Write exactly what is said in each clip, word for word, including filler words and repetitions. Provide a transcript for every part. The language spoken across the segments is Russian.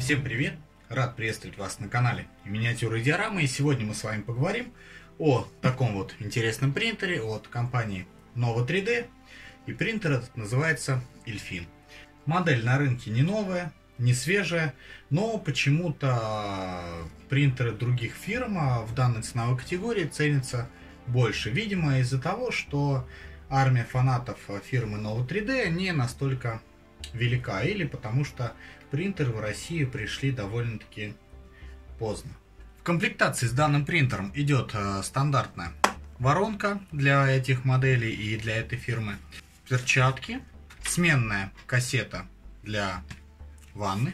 Всем привет! Рад приветствовать вас на канале Миниатюры и Диорамы. И сегодня мы с вами поговорим о таком вот интересном принтере от компании Nova три дэ. И принтер этот называется Elfin. Модель на рынке не новая, не свежая, но почему-то принтеры других фирм в данной ценовой категории ценятся больше. Видимо, из-за того, что армия фанатов фирмы Nova три дэ не настолько велика, или потому что принтеры в Россию пришли довольно-таки поздно. В комплектации с данным принтером идет э, стандартная воронка для этих моделей и для этой фирмы, перчатки, сменная кассета для ванны.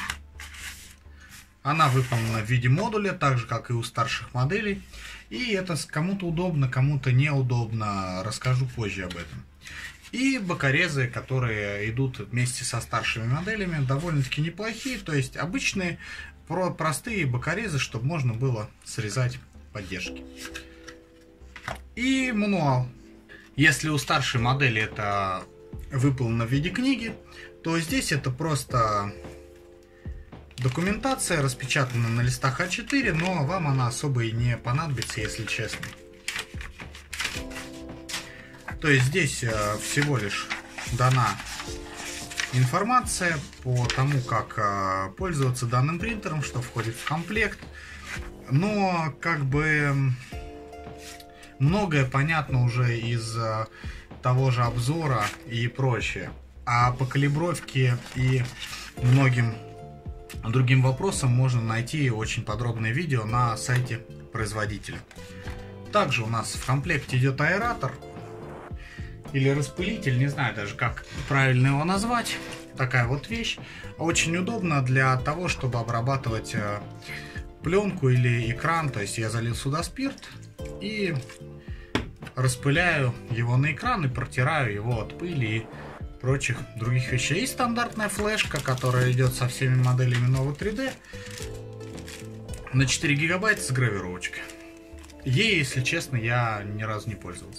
Она выполнена в виде модуля, так же как и у старших моделей. И это кому-то удобно, кому-то неудобно. Расскажу позже об этом. И бокорезы, которые идут вместе со старшими моделями, довольно-таки неплохие. То есть обычные, простые бокорезы, чтобы можно было срезать поддержки. И мануал. Если у старшей модели это выполнено в виде книги, то здесь это просто документация, распечатана на листах а четыре, но вам она особо и не понадобится, если честно. То есть здесь всего лишь дана информация по тому, как пользоваться данным принтером, что входит в комплект. Но как бы многое понятно уже из того же обзора и прочее. А по калибровке и многим другим вопросам можно найти очень подробное видео на сайте производителя. Также у нас в комплекте идет аэратор или распылитель, не знаю даже как правильно его назвать. Такая вот вещь. Очень удобно для того, чтобы обрабатывать пленку или экран. То есть я залил сюда спирт и распыляю его на экран и протираю его от пыли и прочих других вещей. И стандартная флешка, которая идет со всеми моделями Nova три дэ на четыре гигабайта с гравировочкой. Ей, если честно, я ни разу не пользовался.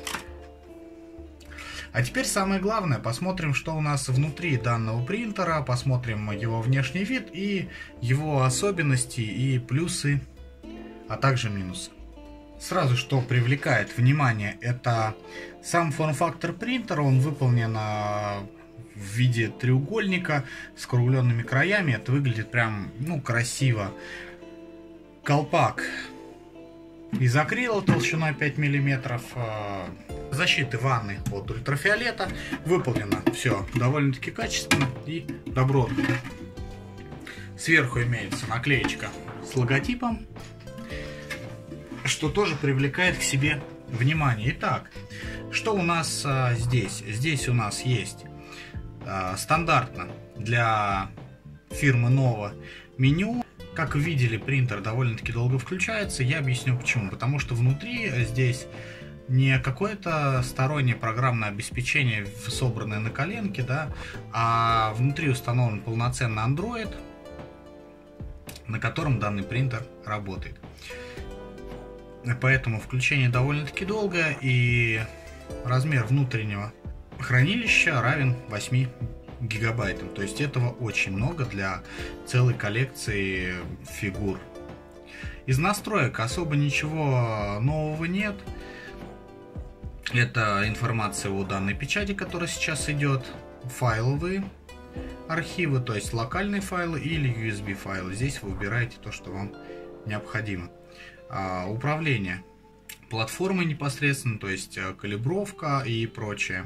А теперь самое главное, посмотрим, что у нас внутри данного принтера, посмотрим его внешний вид и его особенности и плюсы, а также минусы. Сразу, что привлекает внимание, это сам форм-фактор принтера. Он выполнен в виде треугольника с скругленными краями. Это выглядит прям, ну, красиво. Колпак из акрила толщиной пять миллиметров. Защиты ванны от ультрафиолета. Выполнено все довольно-таки качественно и добротно. Сверху имеется наклеечка с логотипом, что тоже привлекает к себе внимание. Итак, что у нас а, здесь? Здесь у нас есть а, стандартно для фирмы Nova меню. Как вы видели, принтер довольно-таки долго включается. Я объясню почему. Потому что внутри здесь не какое-то стороннее программное обеспечение, собранное на коленке, да, а внутри установлен полноценный Android, на котором данный принтер работает. Поэтому включение довольно-таки долгое, и размер внутреннего хранилища равен восьми гигабайтам. То есть этого очень много для целой коллекции фигур. Из настроек особо ничего нового нет. Это информация о данной печати, которая сейчас идет, файловые архивы, то есть локальные файлы или ю эс би файлы. Здесь вы выбираете то, что вам необходимо. Управление платформой непосредственно, то есть калибровка и прочее.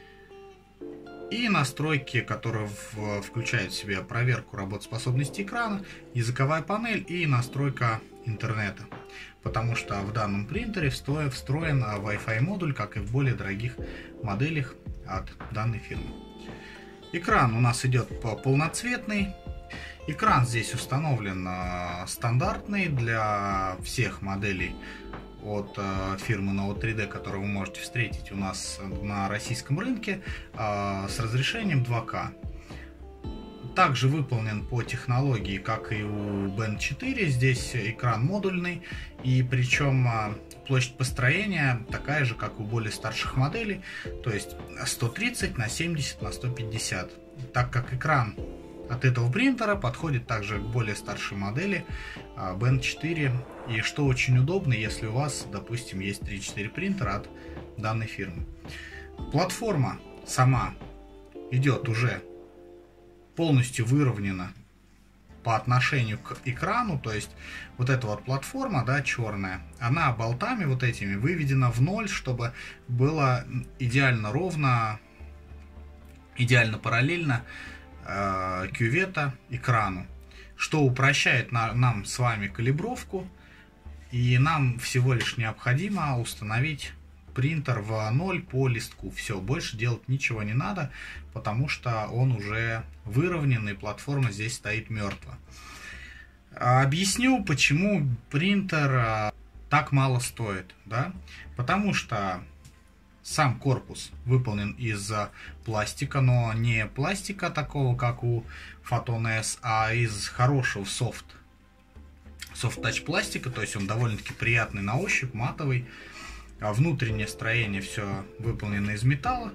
И настройки, которые в, включают в себя проверку работоспособности экрана, языковая панель и настройка интернета. Потому что в данном принтере встроен, встроен Wi-Fi модуль, как и в более дорогих моделях от данной фирмы. Экран у нас идет полноцветный. Экран здесь установлен стандартный для всех моделей от фирмы Nova три дэ, которую вы можете встретить у нас на российском рынке, с разрешением два ка. Также выполнен по технологии, как и у бен четыре. Здесь экран модульный, и причем площадь построения такая же, как у более старших моделей, то есть сто тридцать на семьдесят на сто пятьдесят. Так как экран от этого принтера подходит также к более старшей модели би эн четыре. И что очень удобно, если у вас, допустим, есть три-четыре принтера от данной фирмы. Платформа сама идет уже полностью выровнена по отношению к экрану, то есть вот эта вот платформа, да, черная, она болтами вот этими выведена в ноль, чтобы было идеально ровно, идеально параллельно э, кювета экрану, что упрощает на, нам с вами калибровку, и нам всего лишь необходимо установить принтер в ноль по листку. Все, больше делать ничего не надо, потому что он уже выровнен, и платформа здесь стоит мертво. Объясню, почему принтер так мало стоит. Да? Потому что сам корпус выполнен из пластика, но не пластика такого, как у Photon эс, а из хорошего софт, софт-тач пластика, то есть он довольно-таки приятный на ощупь, матовый. Внутреннее строение все выполнено из металла.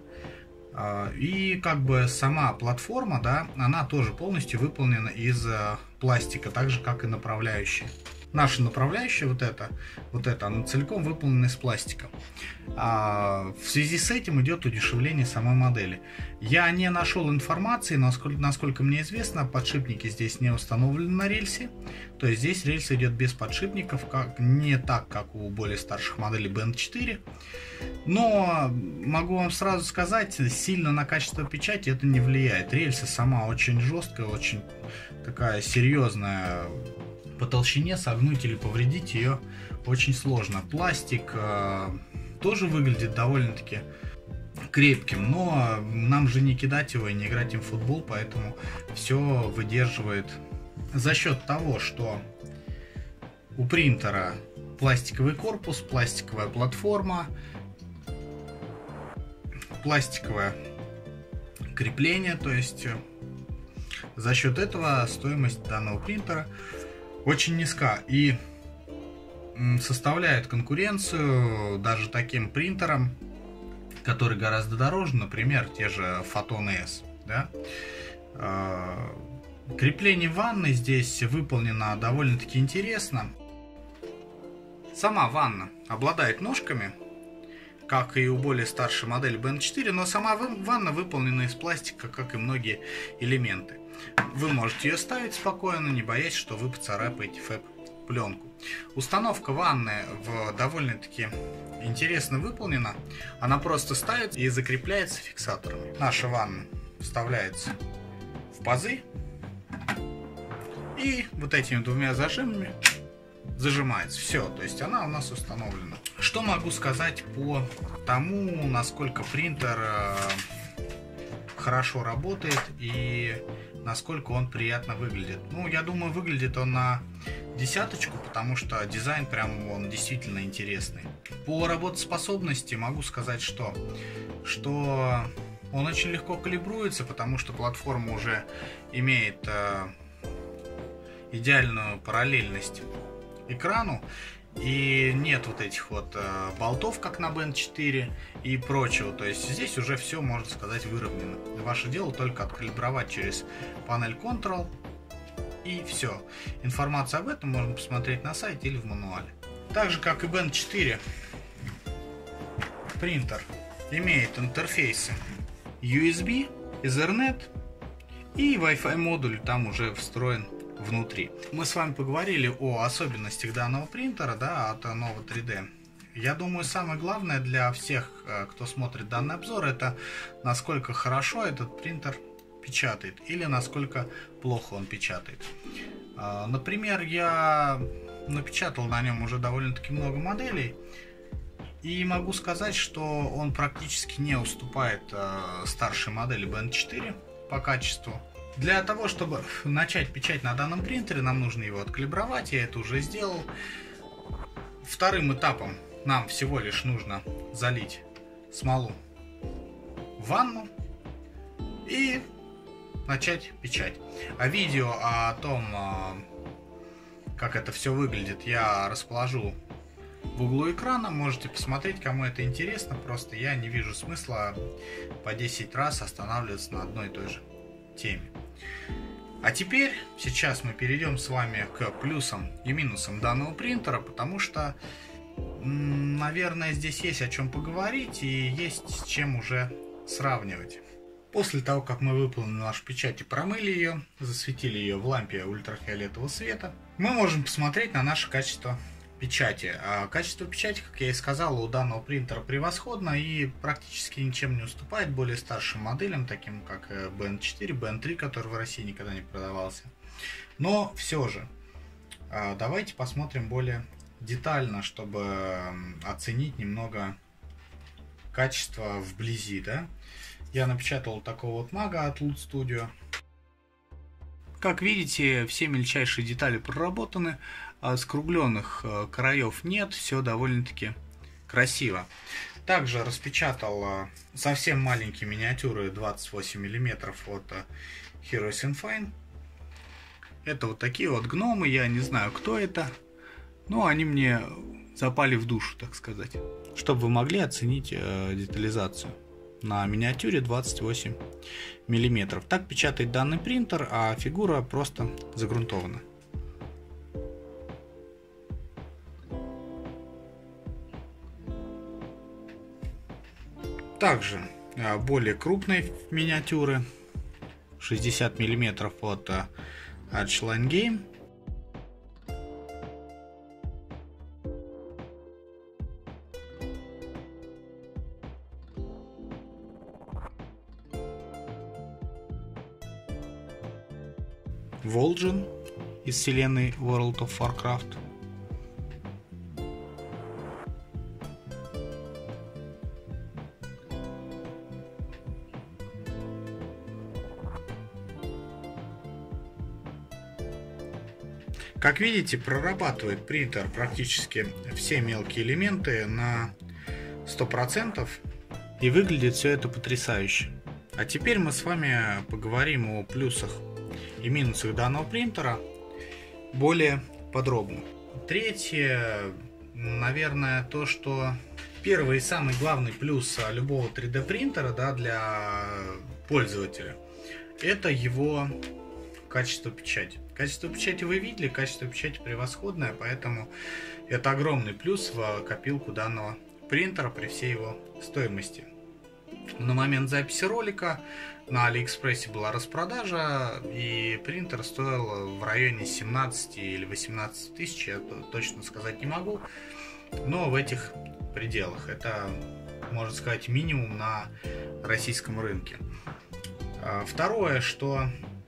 И как бы сама платформа, да, она тоже полностью выполнена из пластика, так же как и направляющая. Наша направляющая, вот эта, вот эта, она целиком выполнена из пластика. А в связи с этим идет удешевление самой модели. Я не нашел информации, насколько, насколько мне известно, подшипники здесь не установлены на рельсе. То есть здесь рельс идет без подшипников, как, не так, как у более старших моделей би эн четыре. Но могу вам сразу сказать, сильно на качество печати это не влияет. Рельса сама очень жесткая, очень такая серьезная. По толщине согнуть или повредить ее очень сложно. Пластик э, тоже выглядит довольно-таки крепким, но нам же не кидать его и не играть им в футбол, поэтому все выдерживает за счет того, что у принтера пластиковый корпус, пластиковая платформа, пластиковое крепление, то есть за счет этого стоимость данного принтера очень низка и составляет конкуренцию даже таким принтерам, которые гораздо дороже, например, те же Photon эс. Да? Крепление ванны здесь выполнено довольно-таки интересно. Сама ванна обладает ножками, как и у более старшей модели би эн четыре, но сама ванна выполнена из пластика, как и многие элементы. Вы можете ее ставить спокойно, не боясь, что вы поцарапаете фэб-пленку. Установка ванны в довольно-таки интересно выполнена. Она просто ставится и закрепляется фиксаторами. Наша ванна вставляется в пазы и вот этими двумя зажимами зажимается. Все, то есть она у нас установлена. Что могу сказать по тому, насколько принтер хорошо работает и насколько он приятно выглядит? Ну, я думаю, выглядит он на десяточку, потому что дизайн прям он действительно интересный. По работоспособности могу сказать, что, что он очень легко калибруется, потому что платформа уже имеет э, идеальную параллельность экрану. И нет вот этих вот э, болтов, как на би эн четыре и прочего. То есть здесь уже все, можно сказать, выровнено. Ваше дело только откалибровать через панель Control, и все. Информацию об этом можно посмотреть на сайте или в мануале. Так же, как и би эн четыре, принтер имеет интерфейсы ю эс би, Ethernet и Wi-Fi модуль там уже встроен внутри. Мы с вами поговорили о особенностях данного принтера, да, от Nova три дэ. Я думаю, самое главное для всех, кто смотрит данный обзор, это насколько хорошо этот принтер печатает или насколько плохо он печатает. Например, я напечатал на нем уже довольно-таки много моделей и могу сказать, что он практически не уступает старшей модели би эн четыре по качеству. Для того, чтобы начать печать на данном принтере, нам нужно его откалибровать, я это уже сделал. Вторым этапом нам всего лишь нужно залить смолу в ванну и начать печать. А видео о том, как это все выглядит, я расположу в углу экрана, можете посмотреть, кому это интересно. Просто я не вижу смысла по десять раз останавливаться на одной и той же теме. А теперь, сейчас мы перейдем с вами к плюсам и минусам данного принтера, потому что, наверное, здесь есть о чем поговорить и есть с чем уже сравнивать. После того, как мы выполнили нашу печать и промыли ее, засветили ее в лампе ультрафиолетового света, мы можем посмотреть на наше качество печати. А качество печати, как я и сказал, у данного принтера превосходно и практически ничем не уступает более старшим моделям, таким как би эн четыре, би эн три, который в России никогда не продавался. Но все же, давайте посмотрим более детально, чтобы оценить немного качество вблизи. Да? Я напечатал такого вот мага от Loot Studio. Как видите, все мельчайшие детали проработаны, а скругленных краев нет, все довольно-таки красиво. Также распечатал совсем маленькие миниатюры двадцать восемь миллиметров от Heroes in Fine. Это вот такие вот гномы, я не знаю, кто это, но они мне запали в душу, так сказать, чтобы вы могли оценить детализацию на миниатюре двадцать восемь миллиметров. Так печатает данный принтер, а фигура просто загрунтована. Также более крупные миниатюры шестьдесят миллиметров от Archline Game. Vol'jin из вселенной World of Warcraft. Как видите, прорабатывает принтер практически все мелкие элементы на сто процентов, и выглядит все это потрясающе. А теперь мы с вами поговорим о плюсах и минусах данного принтера более подробно. Третье, наверное, то, что первый и самый главный плюс любого три дэ принтера, да, для пользователя, это его качество печати. Качество печати вы видели, качество печати превосходное, поэтому это огромный плюс в копилку данного принтера при всей его стоимости. На момент записи ролика на Алиэкспрессе была распродажа, и принтер стоил в районе семнадцати или восемнадцати тысяч, я точно сказать не могу, но в этих пределах. Это, можно сказать, минимум на российском рынке. Второе, что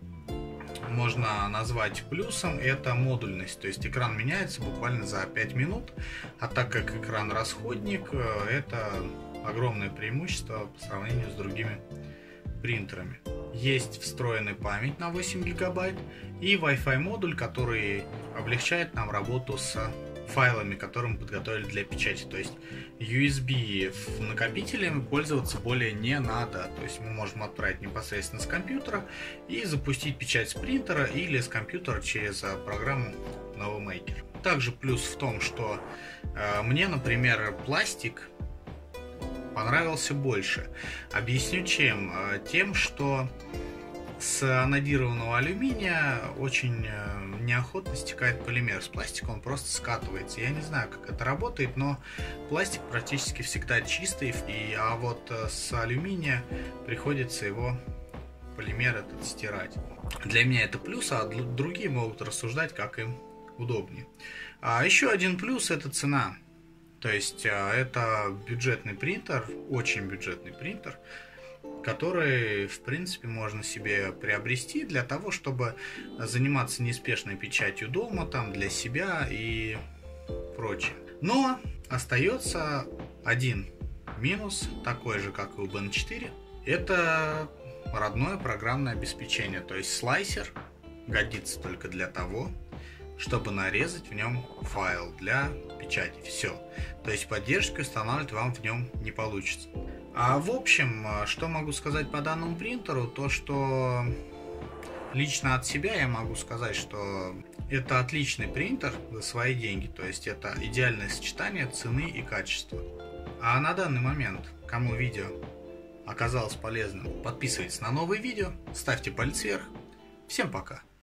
можно назвать плюсом, это модульность, то есть экран меняется буквально за пять минут, а так как экран расходник, это огромное преимущество по сравнению с другими принтерами. Есть встроенная память на восемь гигабайт и Wi-Fi модуль, который облегчает нам работу с файлами, которые мы подготовили для печати. То есть ю эс би накопителями пользоваться более не надо. То есть мы можем отправить непосредственно с компьютера и запустить печать с принтера или с компьютера через программу Novamaker. Также плюс в том, что э, мне, например, пластик понравился больше. Объясню чем. Тем, что с анодированного алюминия очень неохотно стекает полимер. С пластика он просто скатывается. Я не знаю, как это работает, но пластик практически всегда чистый, и, а вот с алюминия приходится его полимер этот стирать. Для меня это плюс, а другие могут рассуждать, как им удобнее. А еще один плюс — это цена. То есть это бюджетный принтер, очень бюджетный принтер, который, в принципе, можно себе приобрести для того, чтобы заниматься неспешной печатью дома, там, для себя и прочее. Но остается один минус, такой же, как и у би эн четыре. Это родное программное обеспечение. То есть слайсер годится только для того, чтобы нарезать в нем файл для печати. Все. То есть поддержки устанавливать вам в нем не получится. А в общем, что могу сказать по данному принтеру, то что лично от себя я могу сказать, что это отличный принтер за свои деньги. То есть это идеальное сочетание цены и качества. А на данный момент, кому видео оказалось полезным, подписывайтесь на новые видео, ставьте палец вверх, Всем пока!